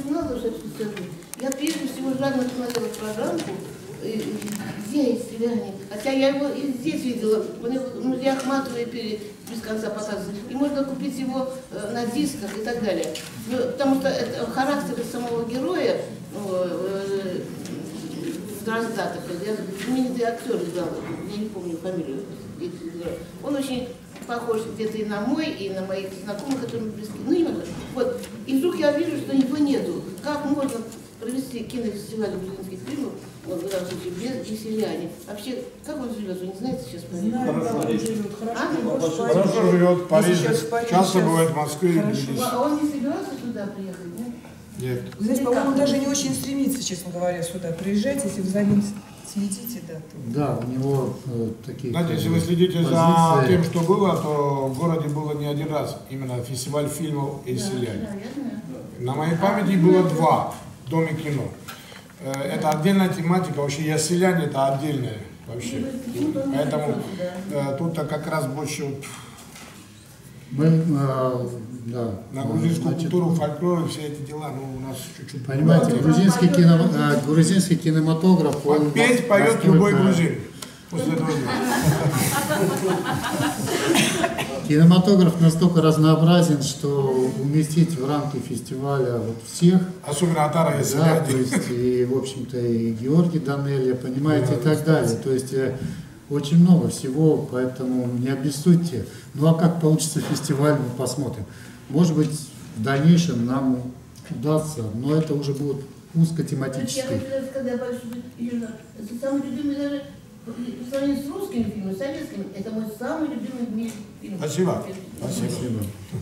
начинала уже я прежде всего жадно смотрела программку «Где есть селяне?». Хотя я его и здесь видела, в музее Ахматовой без конца показывают. И можно купить его на дисках и так далее. Потому что это характер самого героя, Дроздата, знаменитый актер играл, я не помню фамилию, он очень похож где-то и на мой, и на моих знакомых, которые близки. Ну, не важно. Вот. И вдруг я вижу, что его нету. Как можно провести кинофестиваль грузинских фильмов, вот в данном случае, без «Селяне»? Вообще, как он живет, вы не знаете сейчас? Хорошо живет в Париже, часто бывает в Москве. А он не собирался сюда приехать, нет? Нет. Вы знаете, по-моему, он даже не очень стремится, честно говоря, сюда приезжать, если вы за ним следите, да. Да, у него такие... Знаете, если вы следите за тем, что было, то в городе было не один раз именно фестиваль фильмов и «Селяне». На моей памяти было 2 в Доме кино. Это отдельная тематика, вообще «Я селянин» это отдельная вообще. Поэтому тут-то как раз больше вот мы, да, на грузинскую культуру, фольклор и все эти дела, ну у нас чуть-чуть... Понимаете, грузинский кинематограф... Он петь поет любой грузин. После этого кинематограф настолько разнообразен, что уместить в рамки фестиваля вот всех... Особенно Атара, если да, то есть, и, в общем-то, и Георгий Данелия, понимаете, и так далее. То есть, очень много всего, поэтому не обессудьте. Ну, а как получится фестиваль, мы посмотрим. Может быть, в дальнейшем нам удастся, но это уже будет узкотематически. Я хочу сказать, это самый любимый даже, по сравнению с русскими фильмами, советскими, это мой самый любимый в мире фильм. Спасибо. Спасибо.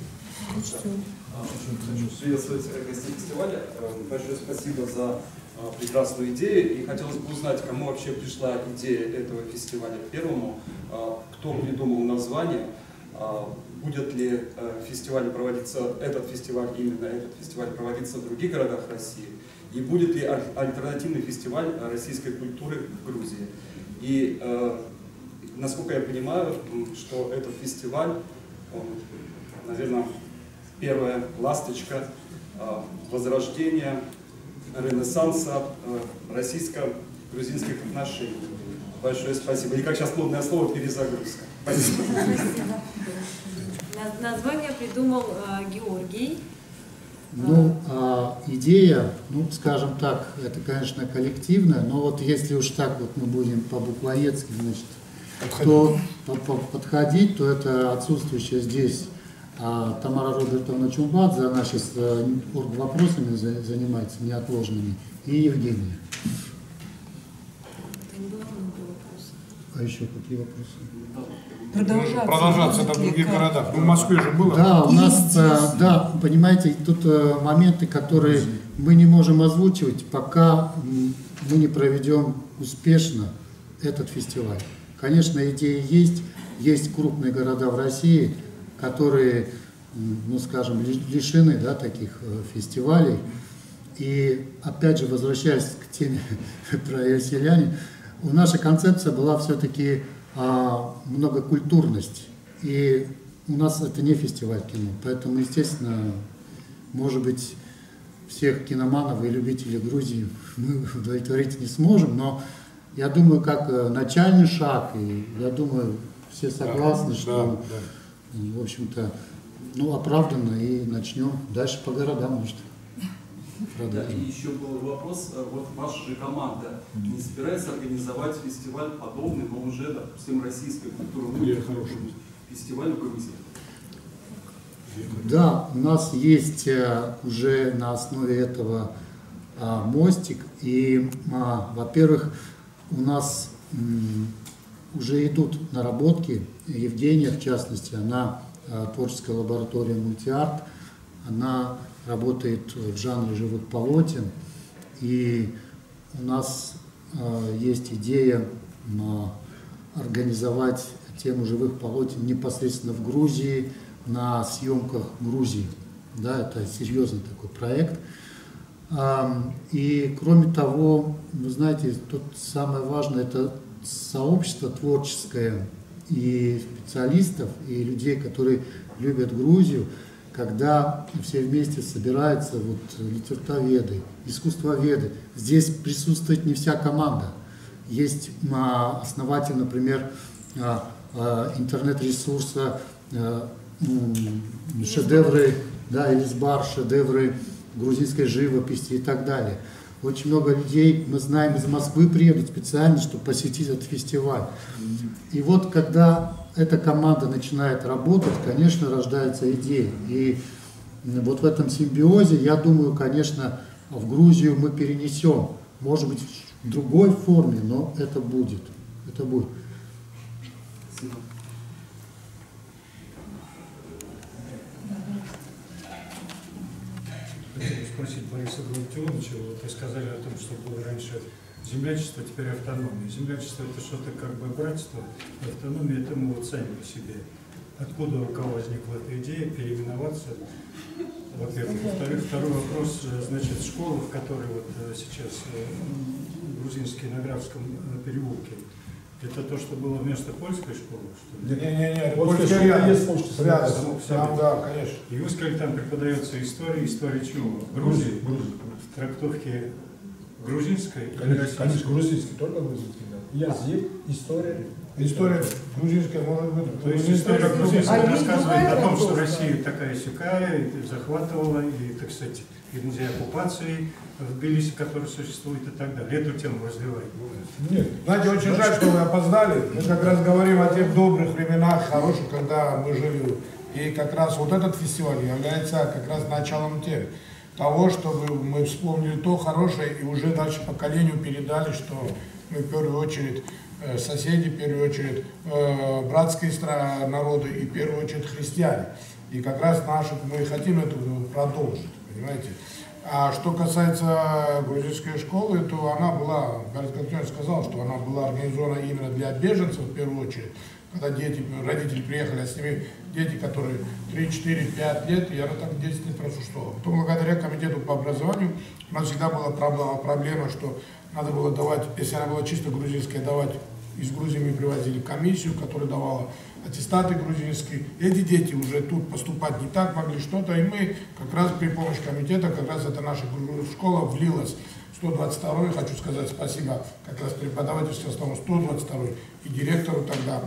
Хочу приветствовать гостей фестиваля. Большое спасибо за прекрасную идею. И хотелось бы узнать, кому вообще пришла идея этого фестиваля первому, кто придумал название, будет ли фестиваль проводиться, именно этот фестиваль проводиться в других городах России, и будет ли альтернативный фестиваль российской культуры в Грузии. И насколько я понимаю, что этот фестиваль, наверное, первая ласточка возрождения, ренессанса российско-грузинских отношений. Большое спасибо. И как сейчас модное слово перезагрузка. Спасибо. Название придумал Георгий. Ну, идея, ну, скажем так, это, конечно, коллективная, но вот если уж так вот мы будем по-буквоедски, значит, то подходить, то это отсутствующая здесь Тамара Робертовна Чумбадзе, она сейчас вопросами занимается неотложными, и Евгения. А еще какие вопросы? Продолжаться это в других городах. Ну, в Москве же было. Да, у нас, да, понимаете, тут моменты, которые мы не можем озвучивать, пока мы не проведем успешно этот фестиваль. Конечно, идеи есть крупные города в России, которые, ну, скажем, лишены, да, таких фестивалей. И опять же, возвращаясь к теме про «Селяне», наша концепция была все-таки многокультурность. И у нас это не фестиваль кино, поэтому, естественно, может быть, всех киноманов и любителей Грузии мы удовлетворить не сможем, но я думаю, как начальный шаг, и я думаю, все согласны, что, в общем-то, ну, оправданно, и начнем дальше по городам, может. Да, и еще был вопрос, вот ваша же команда не собирается организовать фестиваль подобный, но уже, допустим, российской культуры, фестиваль в Грузии? Да, у нас есть уже на основе этого мостик, и, во-первых, у нас уже идут наработки. Евгения, в частности, она творческая лаборатория «Мультиарт», она работает в жанре живых полотен, и у нас есть идея организовать тему живых полотен непосредственно в Грузии, на съемках Грузии. Да, это серьезный такой проект. И кроме того, вы знаете, тут самое важное – это сообщество творческое и специалистов, и людей, которые любят Грузию, когда все вместе собираются вот, литературоведы, искусствоведы. Здесь присутствует не вся команда. Есть основатель, например, интернет-ресурса шедевры, да, Элисбар, шедевры грузинской живописи и так далее. Очень много людей, мы знаем, из Москвы приедут специально, чтобы посетить этот фестиваль. И вот когда эта команда начинает работать, конечно, рождаются идеи. И вот в этом симбиозе, я думаю, конечно, в Грузию мы перенесем, может быть, в другой форме, но это будет. Это будет. Спасибо. Хотел спросить Бориса Галактионовича, вот вы сказали о том, что было раньше землячество, теперь автономия. Землячество — это что-то как бы братство, автономия — это мы вот сами по себе. Откуда у кого возникла эта идея переименоваться? Во-первых. Во-вторых, второй вопрос, значит, школа, в которой вот сейчас грузинский на Графском переулке, это то, что было вместо польской школы, что ли? Не-не-не, Польская школа есть, польская рядом. Да, конечно. И вы сказали, там преподается история чего? Грузии? В трактовке грузинской? Конечно, грузинский, только грузинский, да. Язык, история. История грузинская, может быть. То есть история грузинская рассказывает о том, что Россия такая-сякая, захватывала, и, так сказать, и музей оккупации в Тбилиси, который существует, и так далее. Эту тему развивает. Нет. Знаете, очень жаль, что вы опоздали. Мы как раз говорим о тех добрых временах, хороших, когда мы жили. И как раз вот этот фестиваль является как раз началом того, чтобы мы вспомнили то хорошее и уже дальше поколению передали, что мы в первую очередь соседи, в первую очередь братские народы и в первую очередь христиане. И как раз мы хотим это продолжить, понимаете. А что касается грузинской школы, то она была, Борис Галактионович сказал, что она была организована именно для беженцев в первую очередь. Когда родители приехали, а с ними дети, которые 3, 4, 5 лет, я так 10 лет прошу школу. Потом благодаря комитету по образованию у нас всегда была проблема, что надо было давать, если она была чисто грузинская, давать из Грузии мы привозили комиссию, которая давала аттестаты грузинские. Эти дети уже тут поступать не так могли что-то, и мы как раз при помощи комитета, как раз эта наша школа влилась. 122-й, хочу сказать спасибо как раз преподавательскому составу 122-й и директору тогда,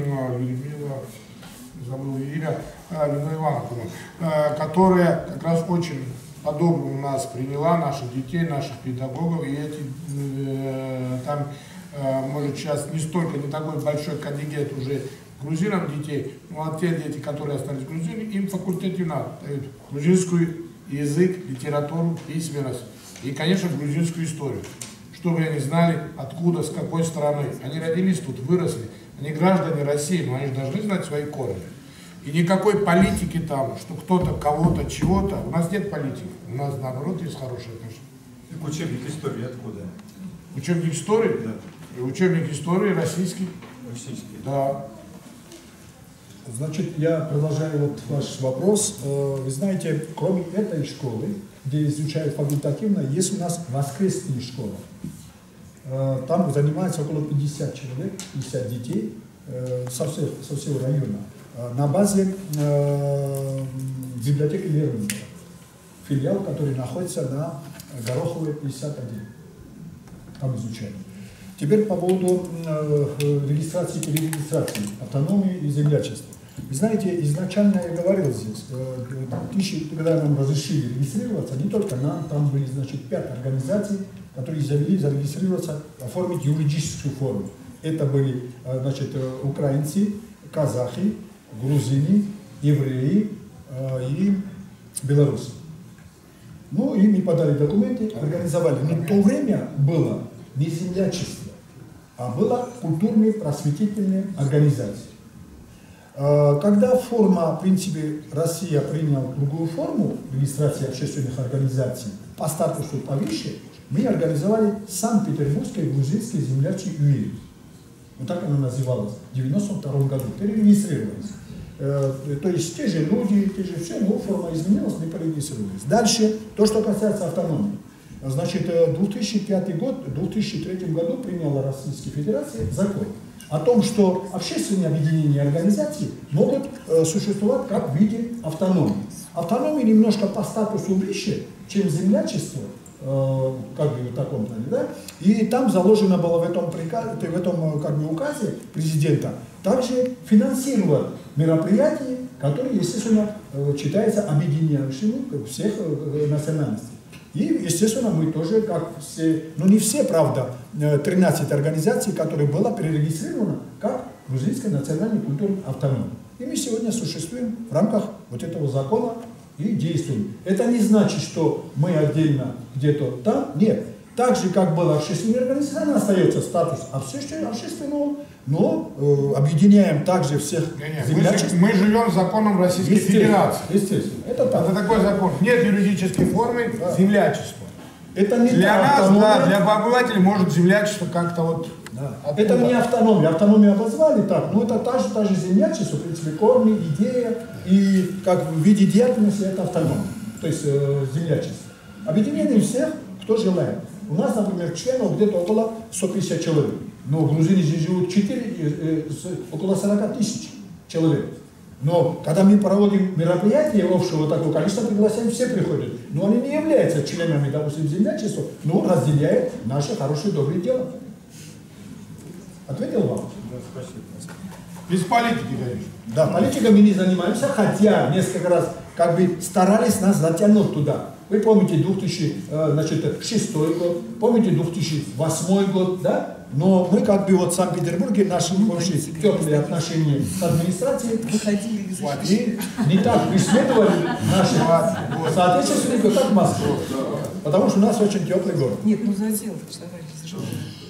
Людмила, забыл имя, Людмила Ивановна, которая как раз очень по-доброму нас приняла, наших детей, наших педагогов, и эти там, может, сейчас не такой большой контингент уже грузинам детей, но те дети, которые остались грузинами, им факультативно дают грузинский язык, литературу, письменность и, конечно, грузинскую историю, чтобы они знали, откуда, с какой страны. Они родились тут, выросли, они граждане России, но они же должны знать свои корни. И никакой политики там, что кто-то, кого-то, чего-то, у нас нет политики, у нас, наоборот, есть хорошие отношения. Так учебник истории откуда? Учебник истории? Да. Учебник истории российский. Российский? Да. Значит, я продолжаю вот ваш вопрос. Вы знаете, кроме этой школы, где изучают факультативно, есть у нас воскресные школы. Там занимается около 50 человек, 50 детей со всего района. На базе библиотеки Лермонтова. Филиал, который находится на Гороховой 51. Там изучают. Теперь по поводу регистрации и перерегистрации, автономии и землячества. Вы знаете, изначально я говорил здесь, когда нам разрешили регистрироваться, не только нам, там были, значит, 5 организаций, которые завели зарегистрироваться, оформить юридическую форму. Это были, значит, украинцы, казахи, грузины, евреи и белорусы. Ну, и мы подали документы, организовали. Но в то время было не землячество, а была культурная просветительная организация. Когда форма, в принципе, Россия приняла другую форму регистрации общественных организаций по статусу повыше, мы организовали Санкт-Петербургский грузинский землячий ЮИ. Вот так она называлась. В 1992 году. Перерегистрировались. То есть те же люди, те же все, но форма изменилась, мы перерегистрировались. Дальше, то, что касается автономии. Значит, 2005 год, в 2003 году приняла Российская Федерация закон о том, что общественные объединения и организации могут существовать как в виде автономии. Автономия немножко по статусу выше, чем землячество, как бы в таком плане, да? И там заложено было в этом как бы указе президента также финансировать мероприятия, которые, естественно, считаются объединяющими всех национальностей. И, естественно, мы тоже, как все, ну не все, правда, 13 организаций, которые было перерегистрировано как грузинская национальная культурная автономия. И мы сегодня существуем в рамках вот этого закона и действуем. Это не значит, что мы отдельно где-то там, нет. Так же, как было общественная организация, остается статус общественного, но объединяем также всех землячеств. Мы живем законом Российской Федерации. Естественно. Это так. Это такой закон. Нет юридической формы землячества. Это не для нас, да, для обывателей может землячество как-то вот... Да. Это не автономия. Автономию обозвали так, но это та же землячество, в принципе, корни, идея и как в виде деятельности это автономия, то есть землячество. Объединение всех, кто желает. У нас, например, членов где-то около 150 человек, но в Грузии живут около 40 тысяч человек. Но когда мы проводим мероприятия общего такого, конечно, приглашаем, все приходят. Но они не являются членами, допустим, землячества, но разделяют наше хорошее, доброе дело. Ответил вам? Да, спасибо. Без политики, конечно. Да, политикой мы не занимаемся, хотя несколько раз как бы старались нас затянуть туда. Вы помните 2006 год, помните 2008 год, да? Но мы как бы вот в Санкт-Петербурге наши очень теплые отношения с администрацией и не так преследовали наших соотечественников, как в Москве. Потому что у нас очень теплый город. Нет, ну заделать, товарищ.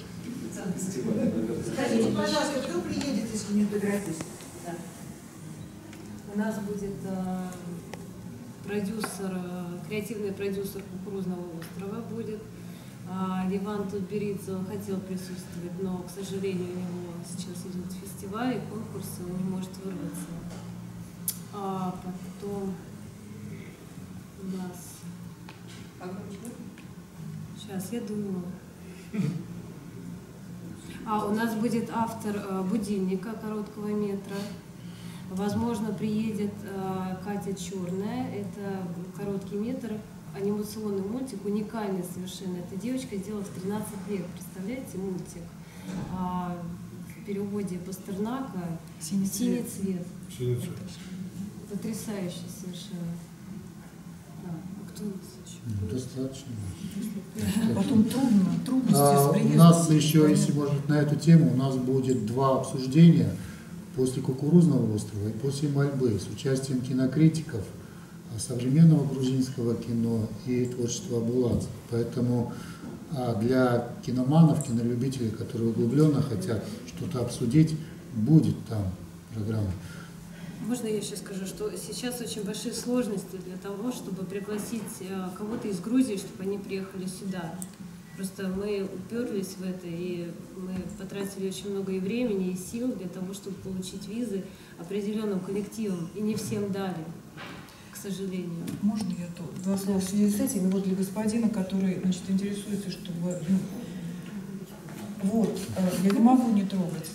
Скажите, пожалуйста, кто приедет, если не договоритесь? Да. У нас будет креативный продюсер Кукурузного острова будет. Ливан Тутберидзе, он хотел присутствовать, но, к сожалению, у него сейчас идет фестиваль и конкурсы, он не может вырваться. А потом у нас... Сейчас, я думаю. У нас будет автор будильника короткого метра. Возможно, приедет Катя Черная. Это короткий метр, анимационный мультик, уникальный совершенно. Эта девочка сделала в 13 лет, представляете, мультик. В переводе Пастернака «Синий цвет». Потрясающе совершенно. Кто у нас еще? Достаточно. Потом трудности с приездом. У нас еще, если может, на эту тему, у нас будет 2 обсуждения после Кукурузного острова и после Мольбы с участием кинокритиков современного грузинского кино и творчества абулацев. Поэтому для киноманов, кинолюбителей, которые углубленно хотят что-то обсудить, будет там программа. Можно я еще скажу, что сейчас очень большие сложности для того, чтобы пригласить кого-то из Грузии, чтобы они приехали сюда. Просто мы уперлись в это, и мы потратили очень много и времени, и сил для того, чтобы получить визы определенным коллективам, и не всем дали, к сожалению. Можно я тут 2 слова в связи с этим? И вот для господина, который, значит, интересуется, чтобы... Вот, я не могу не трогать.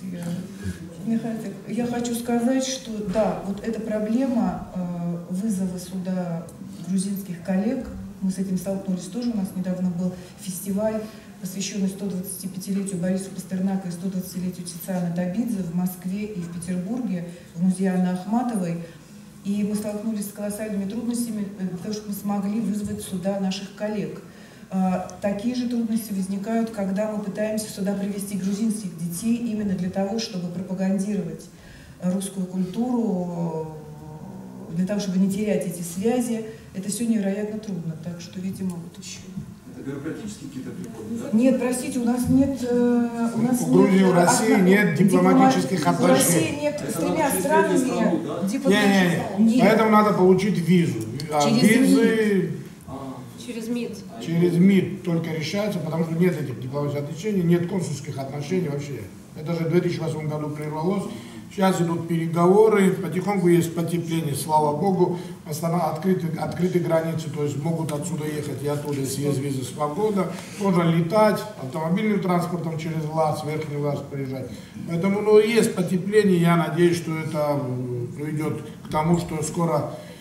Я хочу сказать, что да, вот эта проблема вызова сюда грузинских коллег, мы с этим столкнулись тоже, у нас недавно был фестиваль, посвященный 125-летию Бориса Пастернака и 120-летию Тициана Табидзе в Москве и в Петербурге, в музее Анны Ахматовой. И мы столкнулись с колоссальными трудностями для того, чтобы мы смогли вызвать сюда наших коллег. Такие же трудности возникают, когда мы пытаемся сюда привести грузинских детей именно для того, чтобы пропагандировать русскую культуру, для того, чтобы не терять эти связи. Это все невероятно трудно, так что, видимо, вот еще. Это бюрократические какие-то приколы, да? Нет, простите, у нас нет... В Грузии, в России нет дипломатических отношений. В России нет с 3 странами дипломатических. Не. Поэтому надо получить визу. Визы... Через МИД. Через МИД только решается, потому что нет этих дипломатических отношений, нет консульских отношений вообще. Это же в 2008 году прервалось. Сейчас идут переговоры, потихоньку есть потепление, слава богу. Открыты границы, то есть могут отсюда ехать и оттуда, если есть виза, свобода. Можно летать автомобильным транспортом через ВЛАС, Верхний ВЛАС приезжать. Поэтому есть потепление, я надеюсь, что это приведет к тому, что скоро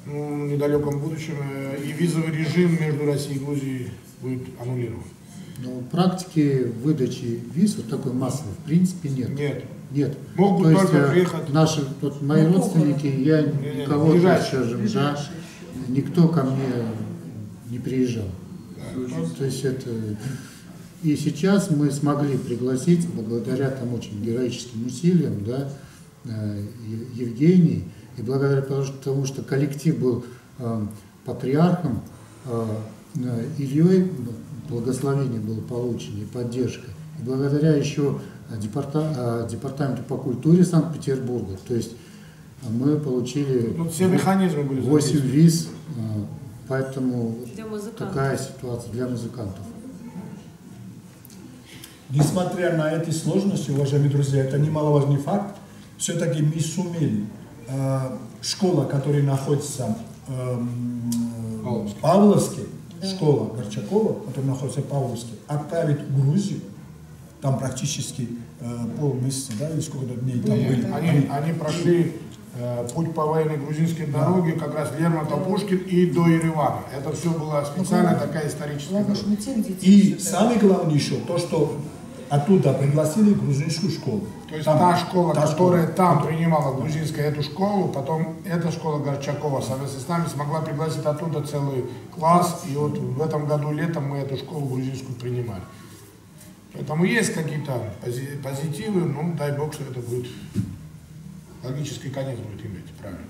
недалеком будущем и визовый режим между Россией и Грузией будет аннулирован. Но практики выдачи виз вот такой массовой в принципе нет. Нет. Могут То только есть, приехать. Наши, вот мои родственники, я никого, скажем, да, никто ко мне не приезжал. То есть это... И сейчас мы смогли пригласить, благодаря там очень героическим усилиям, да, Евгений, и благодаря тому, что коллектив был патриархом, Ильей благословение было получено и поддержка. И благодаря еще департаменту по культуре Санкт-Петербурга, то есть мы получили все механизмы были 8 виз, поэтому такая музыкантов. ситуация для музыкантов. Несмотря на эти сложности, уважаемые друзья, это немаловажный факт, все-таки мы сумели школа, которая находится в Павловске, школа Горчакова, которая находится в Павловске, отправить в Грузию, там практически полмесяца, да, или сколько дней там были. Они прошли путь по военной грузинской дороге, как раз Лермонтов, Пушкин и до Еревана. Это все была специальная такая историческая дорога. И самое главное еще, то, что оттуда пригласили грузинскую школу. То есть та школа, которая там принимала грузинскую эту школу, потом эта школа Горчакова совместно с нами смогла пригласить оттуда целый класс, и вот в этом году летом мы эту школу грузинскую принимали. Поэтому есть какие-то позитивы, ну дай бог, что это будет, логический конец будет иметь, правильно.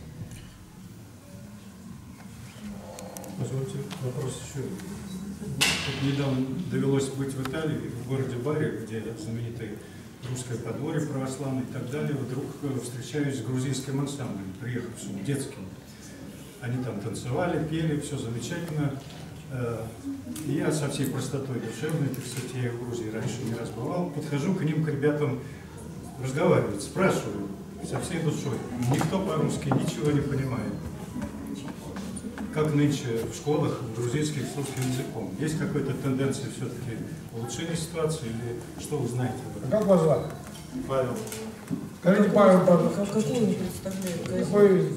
Позвольте вопрос еще. Тут недавно довелось быть в Италии, в городе Бари, где знаменитое русское подворье православное и так далее. Вдруг встречаюсь с грузинским ансамблем, приехавшим, детским. Они там танцевали, пели, все замечательно. И я со всей простотой душевной, так сказать, я в Грузии раньше не раз бывал, подхожу к ним, к ребятам, разговаривать, спрашиваю со всей душой. Никто по-русски ничего не понимает. Как нынче в школах грузинских с русским языком? Есть какая-то тенденция все-таки улучшения ситуации или что вы знаете? Как вас зовут? Павел. Скажите, Павел, Какой он представляет?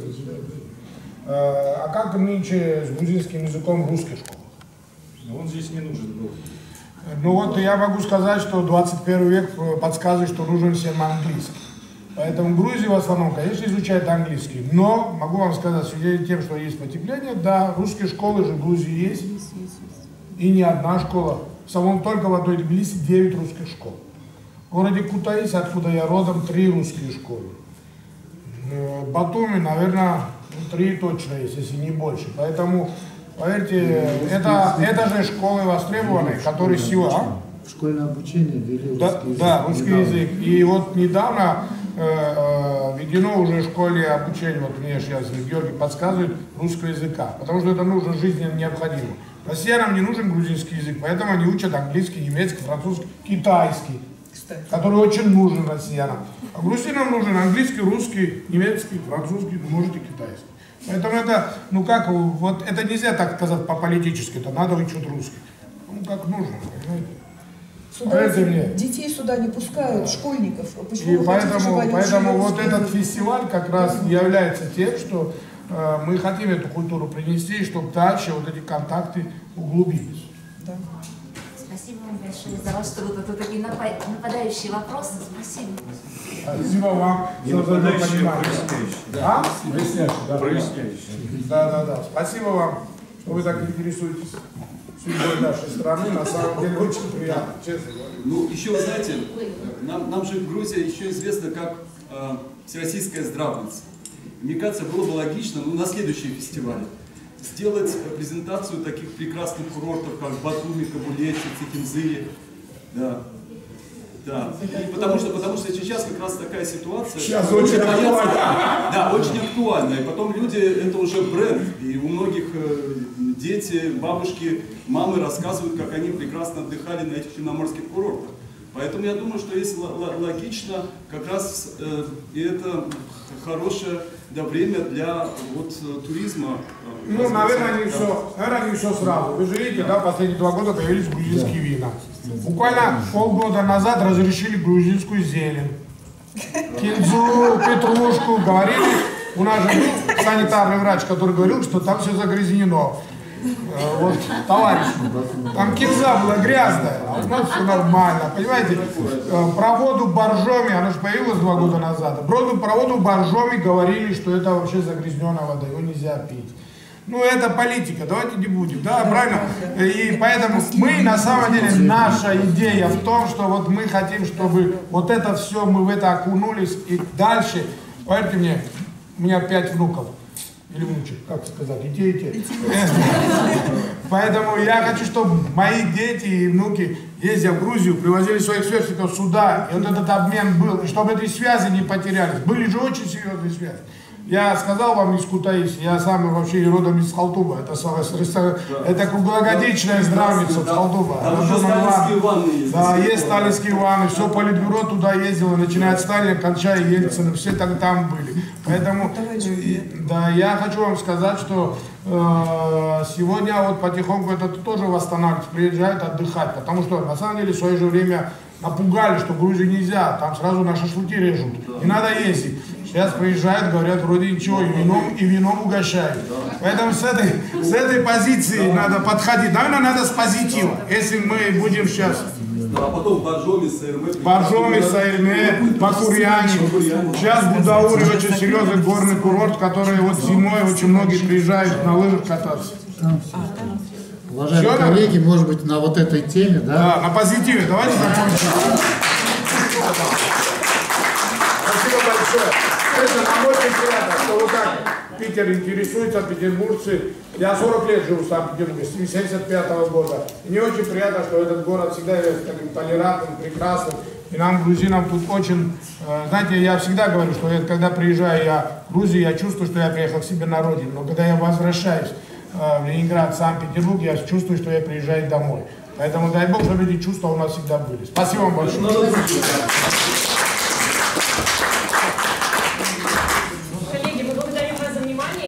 А как нынче с грузинским языком в русской школе? Он здесь не нужен был. Ну вот я могу сказать, что 21 век подсказывает, что нужен всем английский. Поэтому в Грузии в основном, конечно, изучают английский. Но могу вам сказать, в связи с тем, что есть потепление, да, русские школы же в Грузии есть. И не одна школа. В самом только в одной Тбилиси 9 русских школ. В городе Кутаиси, откуда я родом, 3 русские школы. В Батуми, наверное, 3 точно есть, если не больше. Поэтому, поверьте, это же школы востребованные, которые сегодня... Школьное обучение ввели русский язык. Да, русский язык. И вот недавно введено уже в школе обучение, вот мне сейчас Георгий подсказывает, русского языка. Потому что это нужно жизненно необходимо. Россиянам не нужен грузинский язык, поэтому они учат английский, немецкий, французский, китайский, который очень нужен россиянам. А грузинам нужен английский, русский, немецкий, французский, может и китайский. Поэтому это, ну как, вот это нельзя так сказать по-политически, это надо учить русский. Ну как нужно, понимаете? Детей сюда не пускают, школьников. Почему и поэтому вот этот фестиваль как раз является тем, что мы хотим эту культуру принести, чтобы дальше вот эти контакты углубились. Да. Спасибо вам большое за ваш труд. Это такие нападающие вопросы. Спасибо. Спасибо вам за понимание. Да? Проясняющие. Да. Спасибо вам, что вы так интересуетесь судьбой нашей страны. На самом деле очень приятно, честно говоря. Ну, еще, вы знаете, нам же в Грузии еще известно как Всероссийская здравница. Мне кажется, было бы логично, на следующий фестиваль сделать презентацию таких прекрасных курортов, как Батуми, Кабулете, Цикинзыли. Да. И потому что сейчас как раз такая ситуация. Сейчас очень актуально. Да, очень актуально. И потом люди, это уже бренд. И у многих дети, бабушки, мамы рассказывают, как они прекрасно отдыхали на этих черноморских курортах. Поэтому я думаю, что есть логично как раз и это хорошее время для туризма. Ну, наверное, не все сразу. Вы же видите, да, последние 2 года появились грузинские вина. Буквально полгода назад разрешили грузинскую зелень. Кинзу, петрушку, говорили, У нас же был санитарный врач, который говорил, что там все загрязнено. Вот, товарищ, там кинза была грязная, а у нас все нормально, понимаете? Про воду Боржоми, она же появилась 2 года назад, про воду Боржоми говорили, что это вообще загрязненная вода, его нельзя пить. Ну, это политика, давайте не будем, да, правильно? И поэтому мы, на самом деле, наша идея в том, что вот мы хотим, чтобы вот это все, мы в это окунулись, и дальше, поверьте мне, у меня 5 внуков. Или внучек, как сказать, и те, и те. Поэтому я хочу, чтобы мои дети и внуки, ездя в Грузию, привозили своих сверстников сюда, и вот этот обмен был, и чтобы эти связи не потерялись. Были же очень серьезные связи. Я сказал вам из Кутаиси, я сам вообще родом из Халтуба, это круглогодичная здравница Халтуба. Да, есть сталинские ванны, все политбюро туда ездило, начиная от Сталина, кончая Ельцина, все там были. Поэтому, да, я хочу вам сказать, что сегодня вот потихоньку это тоже восстанавливается, приезжают отдыхать, потому что на самом деле в свое же время напугали, что в Грузию нельзя, там сразу на шашлыки режут, не надо ездить. Сейчас приезжают, говорят, вроде ничего, и вином угощают. Поэтому с этой позиции надо подходить. Наверное, надо с позитива. Если мы будем сейчас... А потом Боржоми, Сайрме, Бакурьяне. Сейчас Гудаури очень серьезный горный курорт, который вот зимой очень многие приезжают на лыжах кататься. Уважаемые коллеги, может быть, на вот этой теме, да? Да, на позитиве. Давайте закончим. Спасибо большое. Это нам очень приятно, что вот так Питер интересуется, петербуржцы. Я 40 лет живу в Санкт-Петербурге, с 1975 года. И мне очень приятно, что этот город всегда является таким толерантным, прекрасным. И нам, грузинам, тут очень... Знаете, я всегда говорю, что когда приезжаю я в Грузию, я чувствую, что я приехал к себе на родину. Но когда я возвращаюсь в Ленинград, Санкт-Петербург, я чувствую, что я приезжаю домой. Поэтому дай Бог, чтобы эти чувства у нас всегда были. Спасибо вам большое.